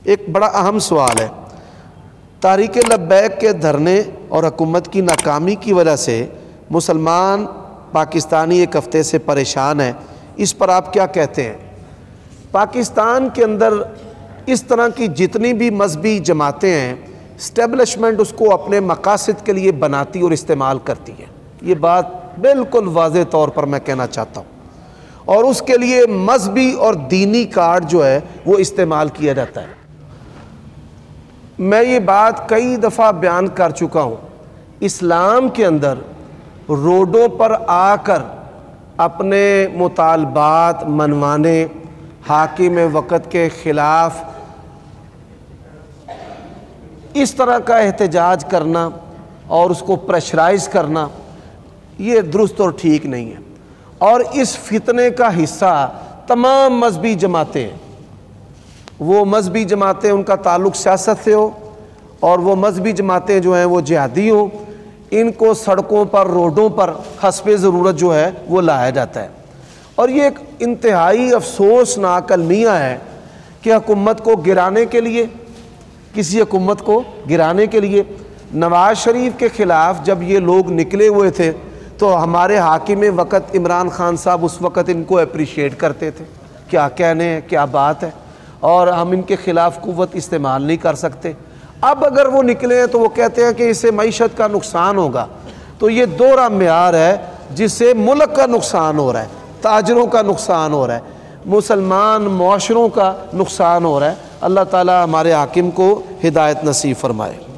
एक बड़ा अहम सवाल है। तहरीक लब्बैक के धरने और हुकूमत की नाकामी की वजह से मुसलमान पाकिस्तानी एक हफ़्ते से परेशान है। इस पर आप क्या कहते हैं? पाकिस्तान के अंदर इस तरह की जितनी भी मजहबी जमातें हैं, इस्टेब्लिशमेंट उसको अपने मकासद के लिए बनाती और इस्तेमाल करती है। ये बात बिल्कुल वाज़ेह तौर पर मैं कहना चाहता हूँ। और उसके लिए मजहबी और दीनी कार्ड जो है वो इस्तेमाल किया जाता है। मैं ये बात कई दफ़ा बयान कर चुका हूँ। इस्लाम के अंदर रोडों पर आकर अपने मुतालबात मनवाने, हाकिम वक़्त के ख़िलाफ़ इस तरह का एहतजाज करना और उसको प्रेशराइज़ करना, ये दुरुस्त और ठीक नहीं है। और इस फितने का हिस्सा तमाम मजहबी जमातें हैं। वो मजहबी जमातें उनका ताल्लुक़ सियासत से हो और वो मजहबी जमातें जो हैं वो जिहादी हो, इनको सड़कों पर रोडों पर हस्बे ज़रूरत जो है वो लाया जाता है। और ये एक इंतहाई अफसोसनाक अलमिया है कि हुकूमत को गिराने के लिए, किसी हुकूमत को गिराने के लिए नवाज़ शरीफ के ख़िलाफ़ जब ये लोग निकले हुए थे तो हमारे हाकिम वक़्त इमरान ख़ान साहब उस वक़्त इनको अप्रिशिएट करते थे। क्या कहने हैं, क्या बात है, और हम इनके ख़िलाफ़ कुव्वत इस्तेमाल नहीं कर सकते। अब अगर वो निकले हैं तो वो कहते हैं कि इससे मईशत का नुकसान होगा। तो ये दोहरा मेयार है जिससे मुल्क का नुकसान हो रहा है, ताजरों का नुकसान हो रहा है, मुसलमान मुआशरों का नुकसान हो रहा है। अल्लाह ताला हमारे हाकिम को हिदायत नसीब फरमाए।